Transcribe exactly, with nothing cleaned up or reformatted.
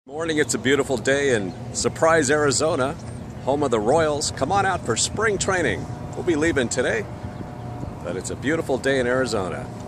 Morning, it's a beautiful day in Surprise, Arizona, home of the Royals. Come on out for spring training. We'll be leaving today, but it's a beautiful day in Arizona.